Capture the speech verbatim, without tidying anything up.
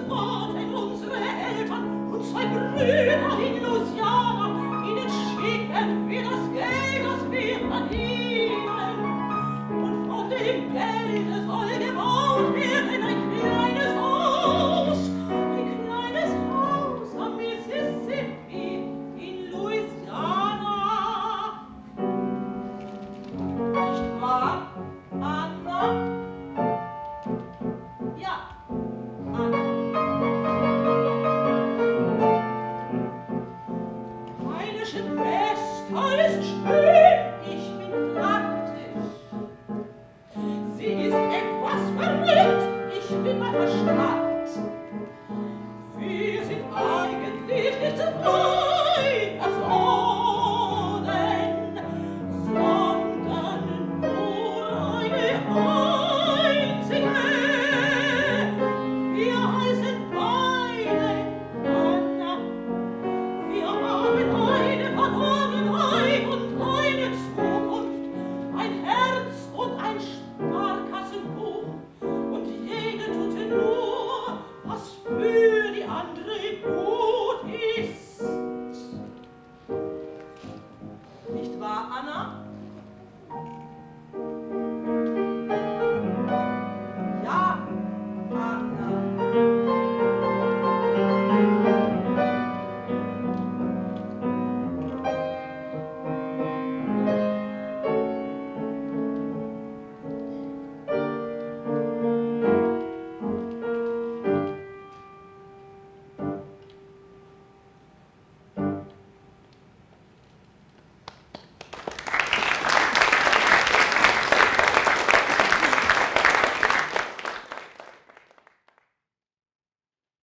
wohnten unsere Eltern und zwei Brüder in Louisiana. Ihnen schicken wir das Geld, das wir verdienen. Und von dem Gelde soll gebaut werden ein kleines Haus, ein kleines Haus am Mississippi in Louisiana. Nicht wahr, Anna? Ja, Anna. Meine Schwester ist schön, ich bin praktisch. Sie ist etwas verrückt, ich bin bei Verstand. Wir sind eigentlich nicht so groß.